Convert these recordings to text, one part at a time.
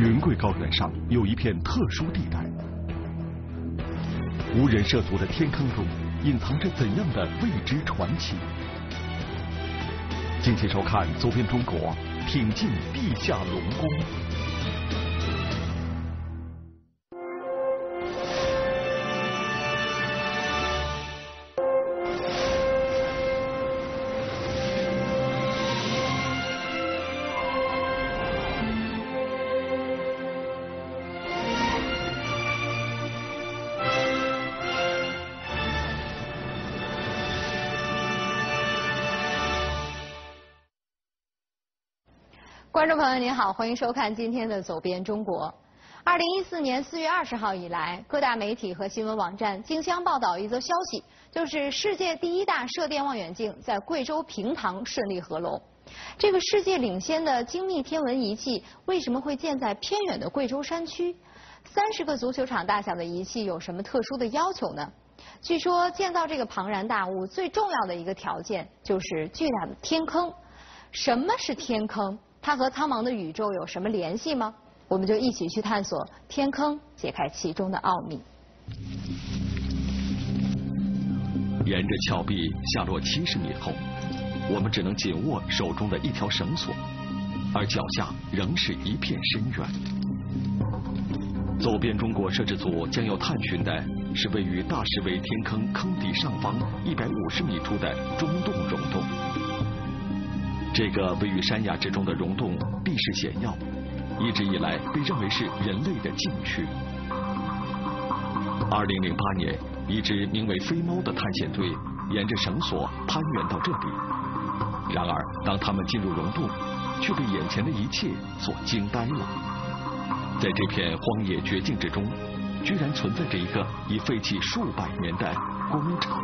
云贵高原上有一片特殊地带，无人涉足的天坑中隐藏着怎样的未知传奇？敬请收看《走遍中国》，挺进地下龙宫。 观众朋友您好，欢迎收看今天的《走遍中国》。2014年4月20号以来，各大媒体和新闻网站竞相报道一则消息，就是世界第1大射电望远镜在贵州平塘顺利合龙。这个世界领先的精密天文仪器为什么会建在偏远的贵州山区？30个足球场大小的仪器有什么特殊的要求呢？据说建造这个庞然大物最重要的一个条件就是巨大的天坑。什么是天坑？它和苍茫的宇宙有什么联系吗？我们就一起去探索天坑，解开其中的奥秘。 沿着峭壁下落70米后，我们只能紧握手中的一条绳索，而脚下仍是一片深渊。走遍中国摄制组将要探寻的是位于大石围天坑坑底上方150米处的中洞溶洞。这个位于山崖之中的溶洞地势险要，一直以来被认为是人类的禁区。2008年，一支名为飞猫的探险队沿着绳索攀援到这里。然而，当他们进入溶洞，却被眼前的一切所惊呆了。在这片荒野绝境之中，居然存在着一个已废弃数百年的工厂。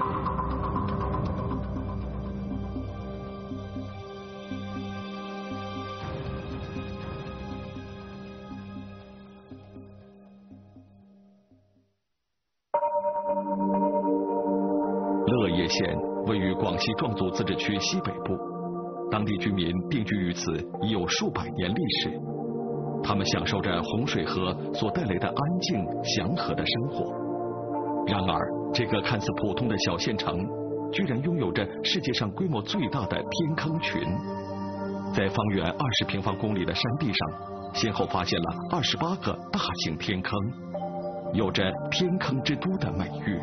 乐业县位于广西壮族自治区西北部，当地居民定居于此已有数百年历史。他们享受着洪水河所带来的安静祥和的生活。然而，这个看似普通的小县城，居然拥有着世界上规模最大的天坑群。在方圆20平方公里的山地上，先后发现了28个大型天坑，有着天坑之都的美誉。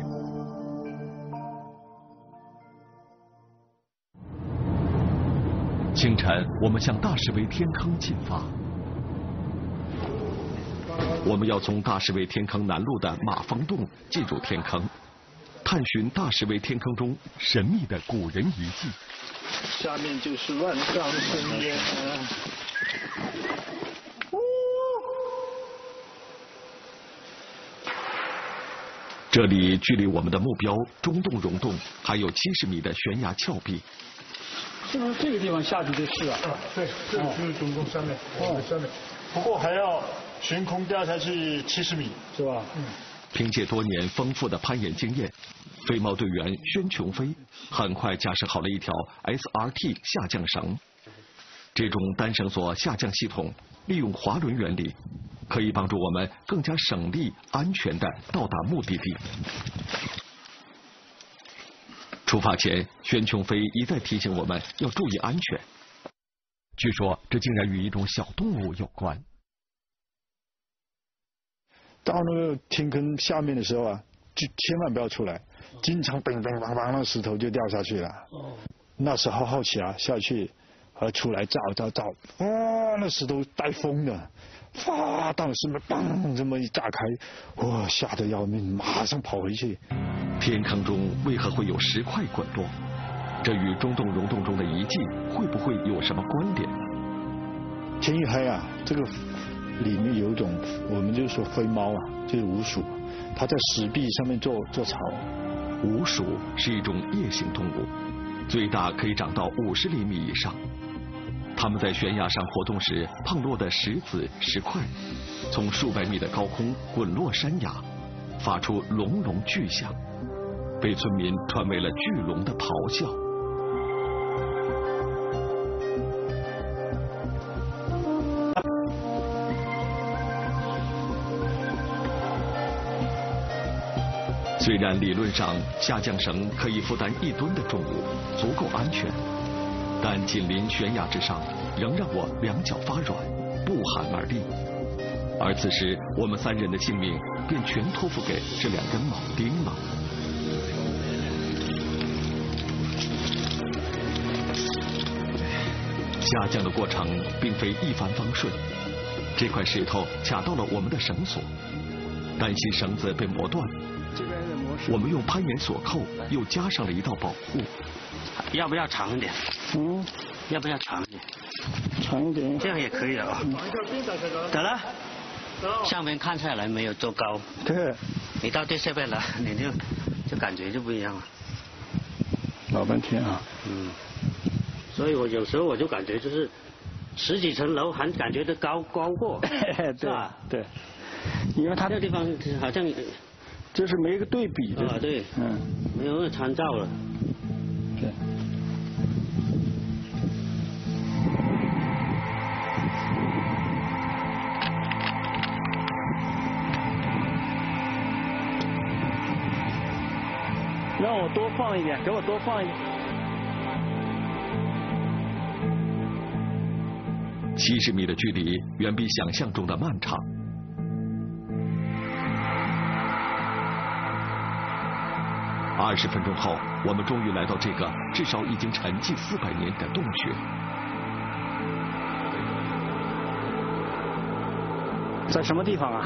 清晨，我们向大石围天坑进发。我们要从大石围天坑南路的马蜂洞进入天坑，探寻大石围天坑中神秘的古人遗迹。 下面就是万丈深渊。 这里距离我们的目标中洞溶洞还有70米的悬崖峭壁。 是不是这个地方下去就是啊？ 对，这个就是中洞下面，下面。不过还要悬空掉下去70米， 是吧？ 凭借多年丰富的攀岩经验，飞猫队员宣琼飞很快架设好了一条 SRT 下降绳。这种单绳索下降系统利用滑轮原理，可以帮助我们更加省力、安全地到达目的地。出发前，宣琼飞一再提醒我们要注意安全。据说这竟然与一种小动物有关。 到那个天坑下面的时候啊，就千万不要出来，经常砰砰砰砰，那石头就掉下去了。那时候好奇啊，下去和出来照，那石头带风的，到了上面砰这么一炸开，哇，吓得要命，马上跑回去。 天坑中为何会有石块滚落？这与中洞溶洞中的遗迹会不会有什么关联？ 天一黑啊，这个里面有一种我们就说飞猫啊，就是鼯鼠，它在石壁上面做巢。 鼯鼠是一种夜行动物，最大可以长到50厘米以上。它们在悬崖上活动时碰落的石子、石块，从数百米的高空滚落山崖，发出隆隆巨响，被村民传为了巨龙的咆哮。 虽然理论上下降绳可以负担1吨的重物，足够安全，但紧邻悬崖之上，仍让我两脚发软，不寒而栗。而此时，我们3人的性命便全托付给这2根铆钉了。下降的过程并非一帆风顺，这块石头卡到了我们的绳索，担心绳子被磨断，我们用攀岩锁扣又加上了一道保护。 要不要长一点？要不要长一点？ 长一点， 这样也可以啊。得了，上面看下来没有多高。 对， 你到这下面来，你就感觉就不一样了。 老半天啊。 所以我有时候我就感觉就是10几层楼还感觉到高过，是吧？ 对，因为它这个地方好像就是没一个对比的。 对，没有那个参照了。 对。让我多放一点，给我多放一点。 70米的距离远比想象中的漫长。20分钟后，我们终于来到这个至少已经沉寂400年的洞穴。 在什么地方啊？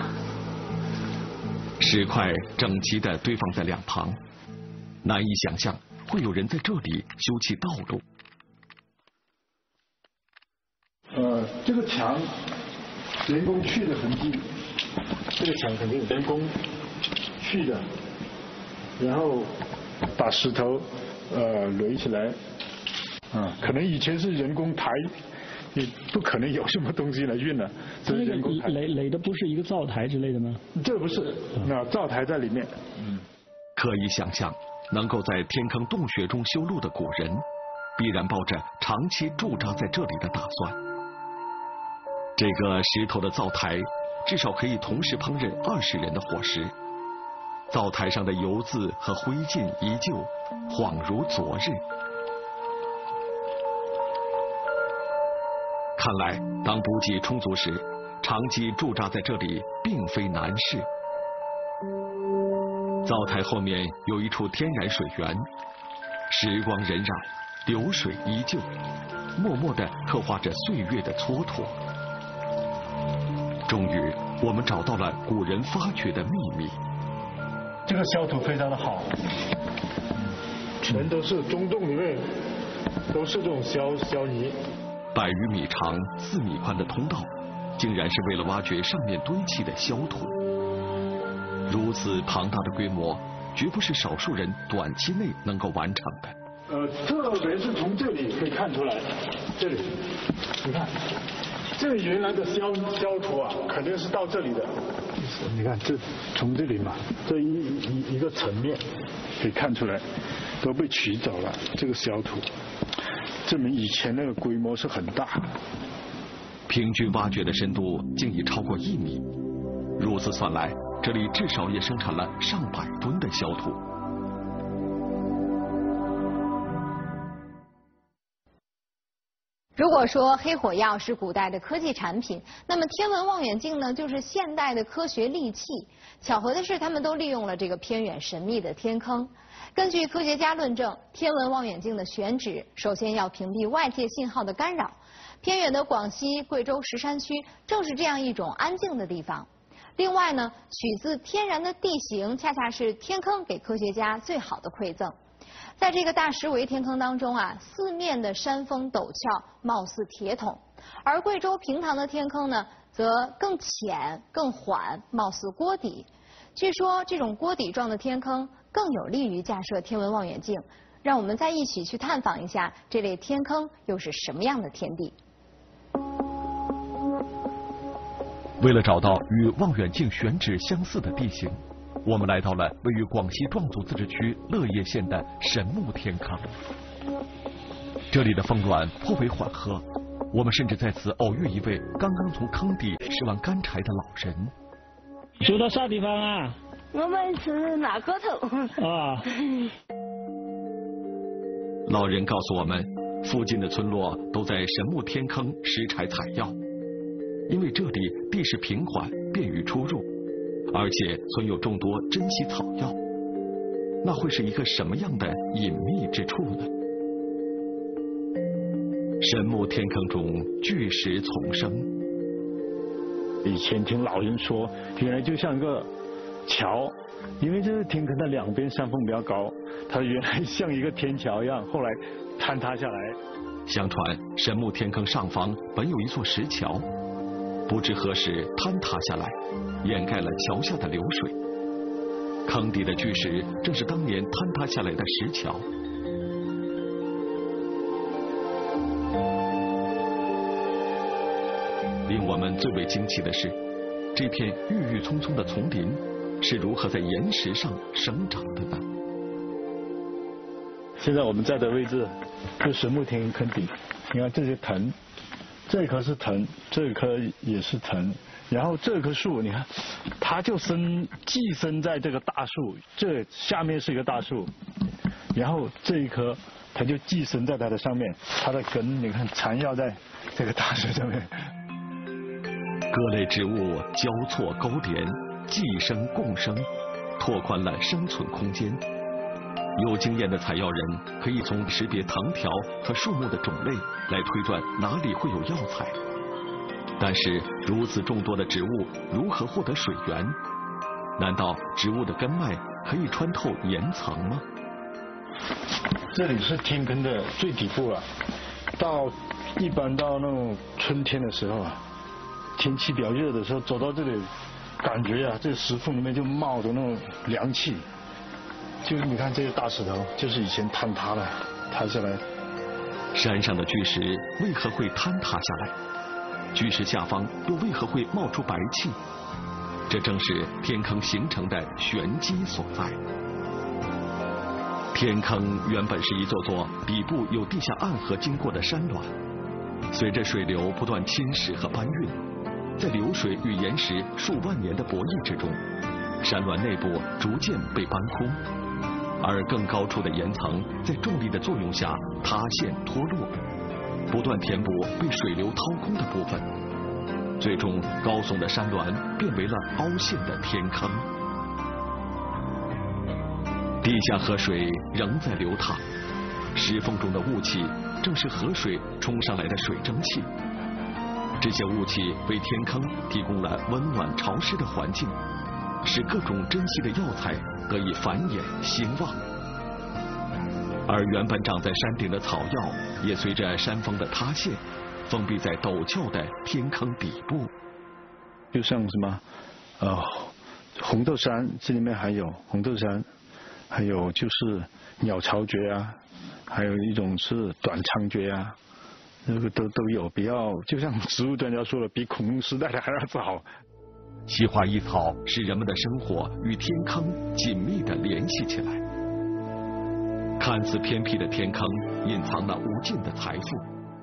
石块整齐地堆放在两旁，难以想象会有人在这里修砌道路。 这个墙人工去的痕迹，这个墙肯定人工去的，然后把石头垒起来，可能以前是人工抬，也不可能有什么东西来运了。这是人工抬。 垒的不是一个灶台之类的吗？ 这不是，那灶台在里面。 可以想象，能够在天坑洞穴中修路的古人，必然抱着长期驻扎在这里的打算。这个石头的灶台至少可以同时烹饪20人的伙食，灶台上的油渍和灰烬依旧，恍如昨日。看来，当补给充足时，长期驻扎在这里并非难事。灶台后面有一处天然水源，时光荏苒，流水依旧，默默地刻画着岁月的蹉跎。终于，我们找到了古人发掘的秘密。 这个消土非常的好，全都是中洞里面都是这种消泥。 100余米长、4米宽的通道，竟然是为了挖掘上面堆砌的消土。如此庞大的规模，绝不是少数人短期内能够完成的。 特别是从这里可以看出来，这里，你看。这原来的消土啊，肯定是到这里的。你看，这从这里嘛，这一个层面可以看出来，都被取走了。这个消土，证明以前那个规模是很大。 平均挖掘的深度竟已超过1米，如此算来，这里至少也生产了上百吨的消土。 如果说黑火药是古代的科技产品，那么天文望远镜呢，就是现代的科学利器。巧合的是，他们都利用了这个偏远神秘的天坑。根据科学家论证，天文望远镜的选址首先要屏蔽外界信号的干扰。偏远的广西、贵州石山区正是这样一种安静的地方。另外呢，取自天然的地形，恰恰是天坑给科学家最好的馈赠。在这个大石围天坑当中啊，四面的山峰陡峭，貌似铁桶；而贵州平塘的天坑呢，则更浅、更缓，貌似锅底。据说这种锅底状的天坑更有利于架设天文望远镜。让我们再一起去探访一下这类天坑又是什么样的天地。 为了找到与望远镜选址相似的地形，我们来到了位于广西壮族自治区乐业县的神木天坑。这里的峰峦颇为缓和，我们甚至在此偶遇一位刚刚从坑底拾完干柴的老人。 住到啥地方啊？ 我们是拿个头。 啊。 老人告诉我们，附近的村落都在神木天坑拾柴采药，因为这里地势平缓，便于出入，而且存有众多珍稀草药。那会是一个什么样的隐秘之处呢？神木天坑中巨石丛生。 以前听老人说，原来就像一个桥，因为这个天坑的两边山峰比较高，它原来像一个天桥一样，后来坍塌下来。 相传神木天坑上方本有一座石桥，不知何时坍塌下来，掩盖了桥下的流水。坑底的巨石正是当年坍塌下来的石桥。令我们最为惊奇的是，这片郁郁葱葱的丛林是如何在岩石上生长的呢？ 现在我们在的位置是神木天坑底，你看这些藤，这一棵是藤，这一棵也是藤，然后这棵树你看，它就寄生在这个大树，这下面是一个大树，然后这一棵它就寄生在它的上面，它的根你看缠绕在这个大树上面。 各类植物交错勾连，寄生共生，拓宽了生存空间。有经验的采药人可以从识别藤条和树木的种类来推断哪里会有药材。但是如此众多的植物如何获得水源？难道植物的根脉可以穿透岩层吗？ 这里是天坑的最底部了，一般到那种春天的时候啊，天气比较热的时候，走到这里，感觉啊，这石缝里面就冒着那种凉气。就是你看这些大石头，就是以前坍塌下来。 山上的巨石为何会坍塌下来？巨石下方又为何会冒出白气？这正是天坑形成的玄机所在。天坑原本是一座座底部有地下暗河经过的山峦，随着水流不断侵蚀和搬运，在流水与岩石数万年的博弈之中，山峦内部逐渐被搬空，而更高处的岩层在重力的作用下塌陷脱落，不断填补被水流掏空的部分，最终高耸的山峦变为了凹陷的天坑。地下河水仍在流淌，石缝中的雾气正是河水冲上来的水蒸气。这些雾气为天坑提供了温暖潮湿的环境，使各种珍稀的药材得以繁衍兴旺。而原本长在山顶的草药，也随着山峰的塌陷，封闭在陡峭的天坑底部。 就像什么，红豆杉，这里面还有红豆杉，还有就是鸟巢蕨啊，还有一种是短仓蕨啊，那个都有，比较就像植物专家说了，比恐龙时代的还要早。 奇花异草使人们的生活与天坑紧密地联系起来。看似偏僻的天坑，隐藏了无尽的财富。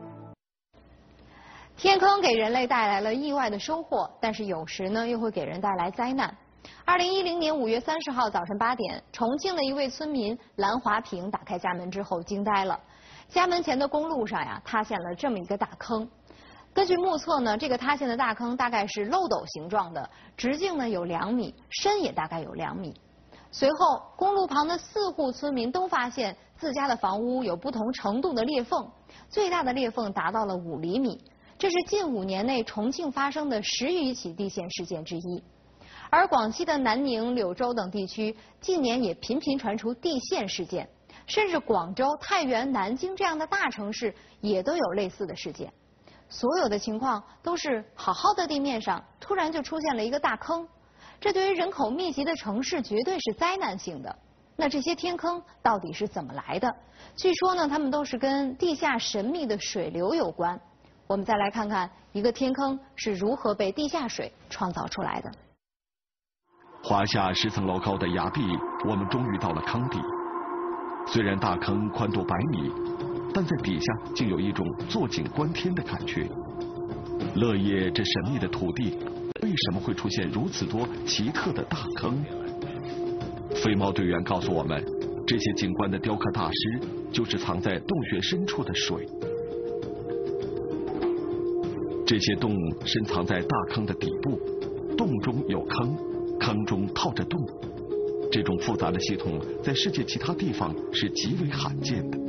天坑给人类带来了意外的收获，但是有时呢，又会给人带来灾难。2010年5月30号早晨8点，重庆的一位村民兰华平打开家门之后惊呆了，家门前的公路上呀，塌陷了这么一个大坑。根据目测呢，这个塌陷的大坑大概是漏斗形状的，直径呢有2米，深也大概有2米。随后，公路旁的4户村民都发现自家的房屋有不同程度的裂缝，最大的裂缝达到了5厘米，这是近5年内重庆发生的10余起地陷事件之一。而广西的南宁、柳州等地区近年也频频传出地陷事件，甚至广州、太原、南京这样的大城市也都有类似的事件。所有的情况都是好好的地面上突然就出现了一个大坑，这对于人口密集的城市绝对是灾难性的。那这些天坑到底是怎么来的？据说呢，它们都是跟地下神秘的水流有关。我们再来看看一个天坑是如何被地下水创造出来的。 华夏10层楼高的崖壁，我们终于到了坑底。虽然大坑宽度100米，但在底下竟有一种坐井观天的感觉。乐业这神秘的土地，为什么会出现如此多奇特的大坑？ 飞猫队员告诉我们，这些景观的雕刻大师就是藏在洞穴深处的水。这些洞深藏在大坑的底部，洞中有坑，坑中套着洞。这种复杂的系统在世界其他地方是极为罕见的。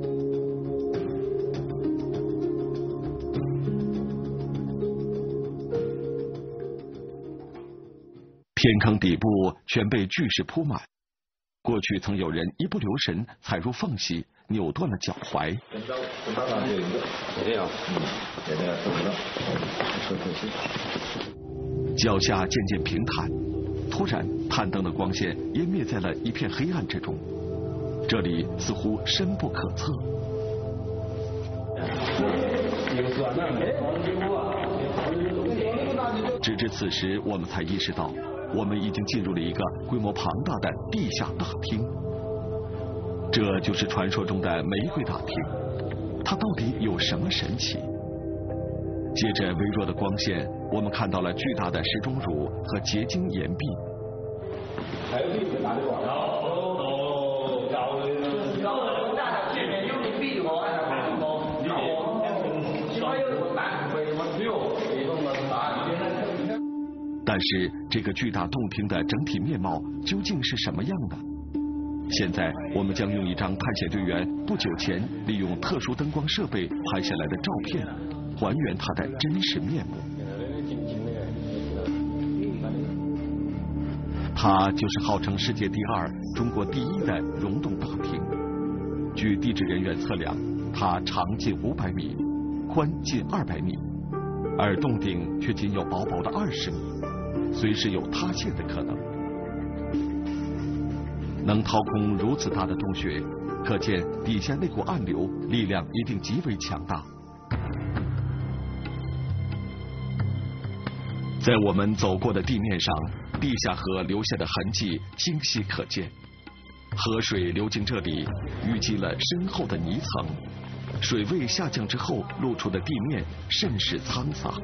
天坑底部全被巨石铺满，过去曾有人一不留神踩入缝隙，扭断了脚踝。脚下渐渐平坦，突然探灯的光线湮灭在了一片黑暗之中，这里似乎深不可测。直至此时，我们才意识到，我们已经进入了一个规模庞大的地下大厅。这就是传说中的玫瑰大厅，它到底有什么神奇？借着微弱的光线，我们看到了巨大的石钟乳和结晶岩壁。但是这个巨大洞庭的整体面貌究竟是什么样的？现在我们将用一张探险队员不久前利用特殊灯光设备拍下来的照片，还原它的真实面目。它就是号称世界第二、中国第一的溶洞大厅。据地质人员测量，它长近500米，宽近200米，而洞顶却仅有薄薄的20米，随时有塌陷的可能。能掏空如此大的洞穴，可见底下那股暗流力量一定极为强大。在我们走过的地面上，地下河留下的痕迹清晰可见。河水流经这里，淤积了深厚的泥层，水位下降之后露出的地面甚是沧桑。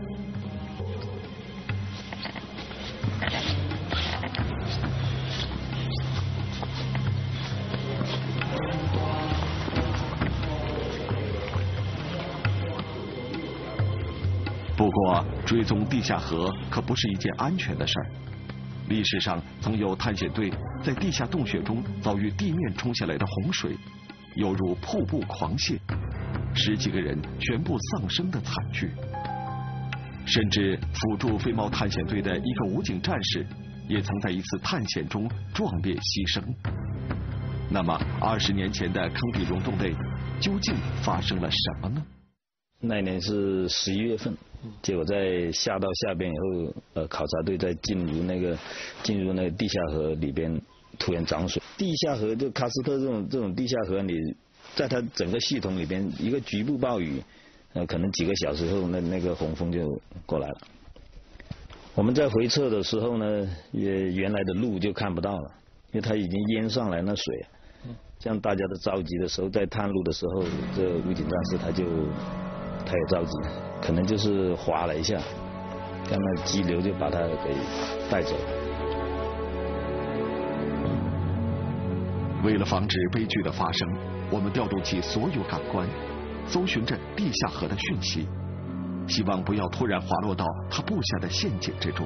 不过，追踪地下河可不是一件安全的事儿。历史上曾有探险队在地下洞穴中遭遇地面冲下来的洪水，犹如瀑布狂泻，10几个人全部丧生的惨剧。甚至辅助飞猫探险队的一个武警战士，也曾在一次探险中壮烈牺牲。那么，20年前的坑底溶洞内究竟发生了什么呢？ 那年是11月份，结果在下到下边以后，考察队在进入那个地下河里边，突然涨水。地下河就喀斯特这种地下河，你在它整个系统里边，一个局部暴雨，可能几个小时后，那个洪峰就过来了。我们在回撤的时候呢，原来的路就看不到了，因为它已经淹上来那水。这样大家都着急的时候，在探路的时候，这武警战士他也着急，可能就是滑了一下，让那激流就把他给带走。 为了防止悲剧的发生，我们调动起所有感官，搜寻着地下河的讯息，希望不要突然滑落到他布下的陷阱之中。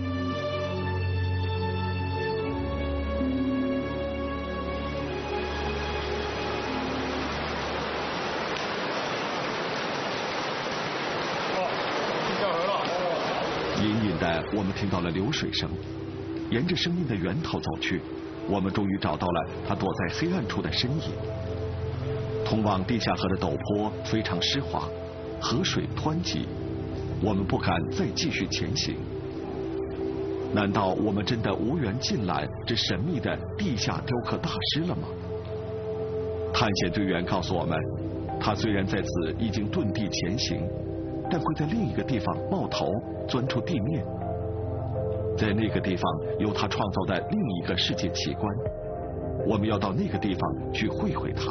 我们听到了流水声，沿着声音的源头走去，我们终于找到了他躲在黑暗处的身影。通往地下河的陡坡非常湿滑，河水湍急，我们不敢再继续前行。难道我们真的无缘尽览这神秘的地下雕刻大师了吗？探险队员告诉我们，他虽然在此已经遁地前行，但会在另一个地方冒头钻出地面。在那个地方有他创造的另一个世界奇观，我们要到那个地方去会会他。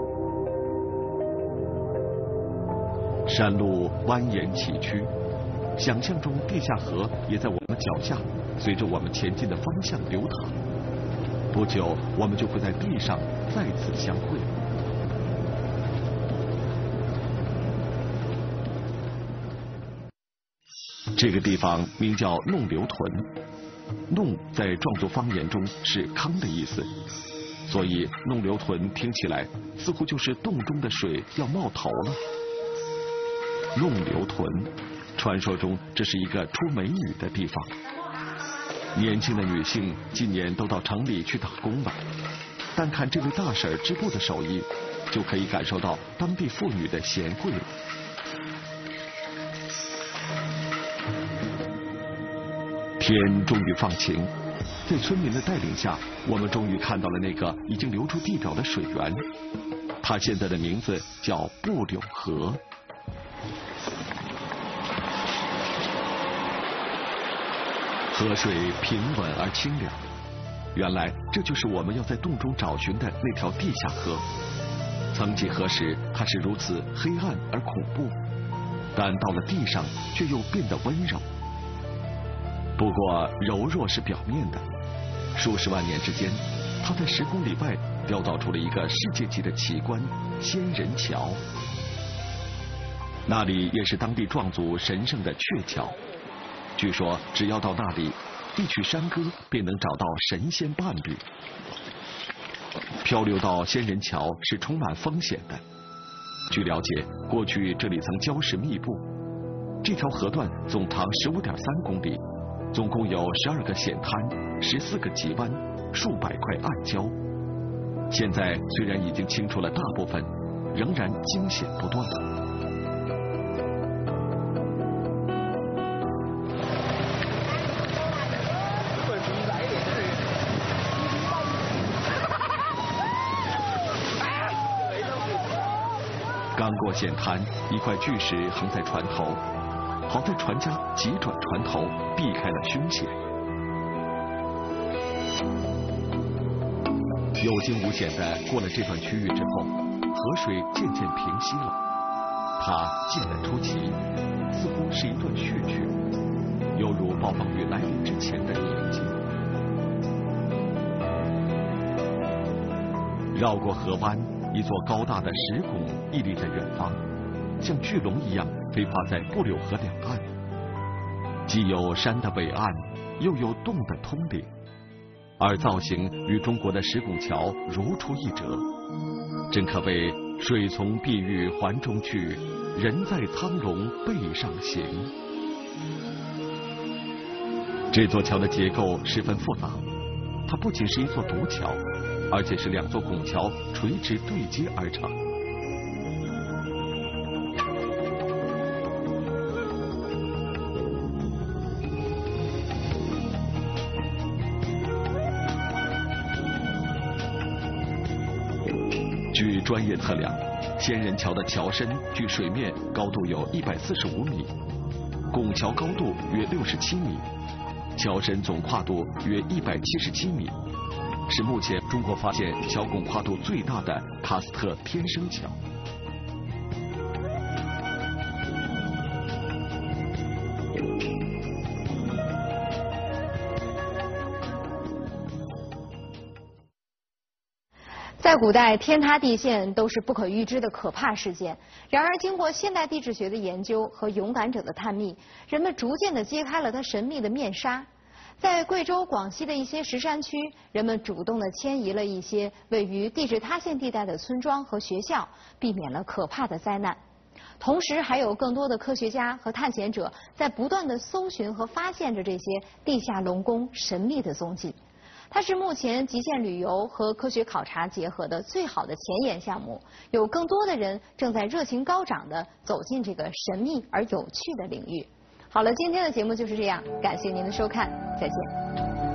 山路蜿蜒崎岖， 想象中地下河也在我们脚下，随着我们前进的方向流淌。不久，我们就会在地上再次相会。这个地方名叫弄流屯，弄在壮族方言中是康的意思，所以弄流屯听起来似乎就是洞中的水要冒头了。弄流屯，传说中这是一个出美女的地方。年轻的女性今年都到城里去打工了，但看这位大婶织布的手艺，就可以感受到当地妇女的贤惠了。天终于放晴，在村民的带领下，我们终于看到了那个已经流出地表的水源。它现在的名字叫布柳河。河水平稳而清凉，原来这就是我们要在洞中找寻的那条地下河。曾几何时，它是如此黑暗而恐怖，但到了地上却又变得温柔。不过柔弱是表面的，数十万年之间，它在10公里外雕造出了一个世界级的奇观——仙人桥。那里也是当地壮族神圣的鹊桥。据说只要到那里，一曲山歌便能找到神仙伴侣。漂流到仙人桥是充满风险的。据了解，过去这里曾礁石密布。这条河段总长15.3公里。总共有12个险滩，14个急弯，数百块暗礁。现在虽然已经清除了大部分，仍然惊险不断。刚过险滩，一块巨石横在船头。好在船家急转船头，避开了凶险。有惊无险地过了这段区域之后，河水渐渐平息了。它静得出奇，似乎是一段血曲，犹如暴风雨来临之前的宁静。绕过河湾，一座高大的石拱屹立在远方，像巨龙一样飞跨在布柳河两岸，既有山的伟岸，又有洞的通灵，而造型与中国的石拱桥如出一辙，真可谓水从碧玉环中去，人在苍龙背上行。这座桥的结构十分复杂，它不仅是一座独桥，而且是2座拱桥垂直对接而成。据专业测量，仙人桥的桥身距水面高度有145米，拱桥高度约67米，桥身总跨度约177米，是目前中国发现桥拱跨度最大的喀斯特天生桥。 在古代，天塌地陷都是不可预知的可怕事件。然而，经过现代地质学的研究和勇敢者的探秘，人们逐渐地揭开了它神秘的面纱。在贵州、广西的一些石山区，人们主动地迁移了一些位于地质塌陷地带的村庄和学校，避免了可怕的灾难。同时，还有更多的科学家和探险者在不断地搜寻和发现着这些地下龙宫神秘的踪迹。它是目前极限旅游和科学考察结合的最好的前沿项目，有更多的人正在热情高涨地走进这个神秘而有趣的领域。好了，今天的节目就是这样，感谢您的收看，再见。